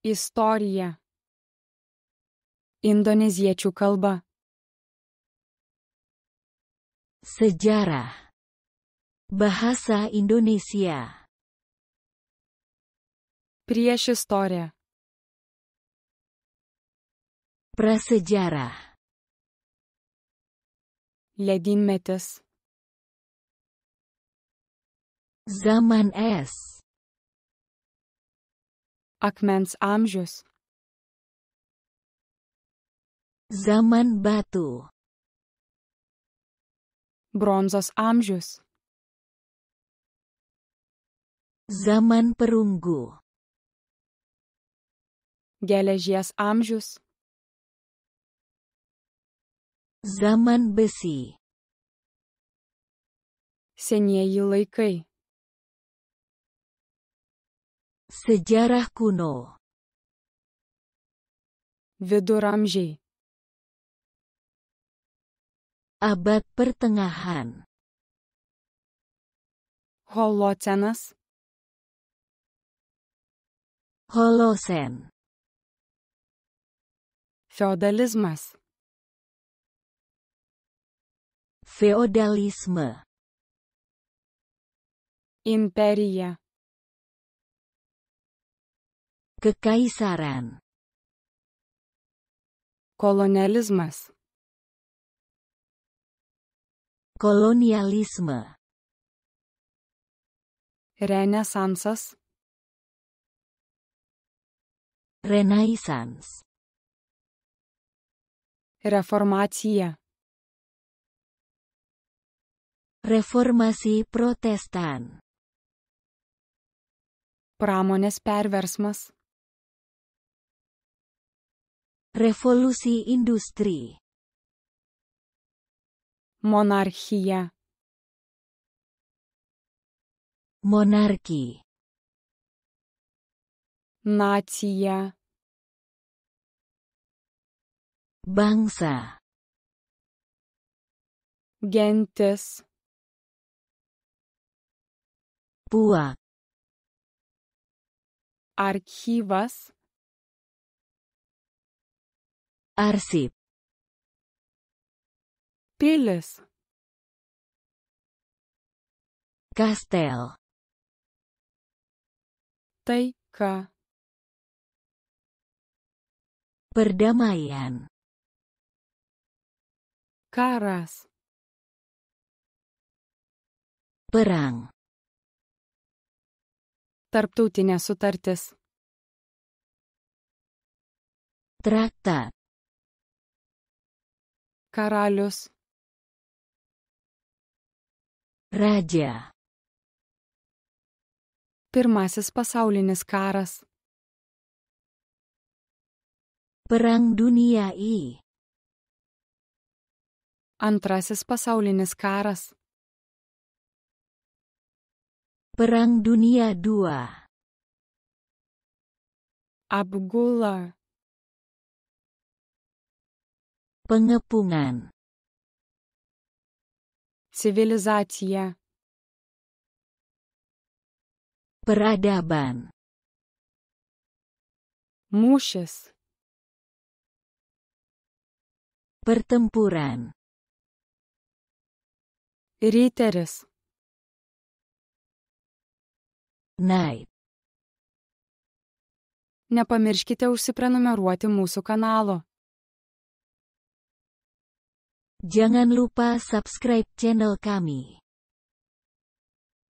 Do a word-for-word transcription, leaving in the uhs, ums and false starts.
Istorija. Indoneziečių kalba. Sejarah. Bahasa Indonesia. Priešistorė. Prasejarah. Ledynmetis. Zaman es. Akmens amžius. Zaman batu. Bronzos amžius. Zaman perunggu. Geležies amžius. Zaman besi. Senieji laikai. Sejarah kuno. Viduramžiai. Abad pertengahan. Holocenas. Holosen. Feodalizmas. Feodalisme. Imperija. Kekaisaran. Kolonializmas. Kolonialisme. Renesansas. Renaissance. Reformacija. Reformasi Protestan. Pramonės perversmas. Revolusi industri. Monarchija. Monarki. Nacija. Bangsa. Gentis. Puak. Archyvas. Arsip. Pilis. Kastel. Taika. Perdamaian. Karas. Perang. Tarptautinė sutartis. Traktat. Karalius. Raja. Pirmasis pasaulinis karas. Perang Dunia I. Antrasis pasaulinis karas. Perang Dunia dua. Apgula. Pengepungan. Civilizacija. Peradaban. Mūšis. Pertempuran. Riteris. Knight. Nepamirškite užsiprenumeruoti mūsų kanalo. Jangan lupa subscribe channel kami.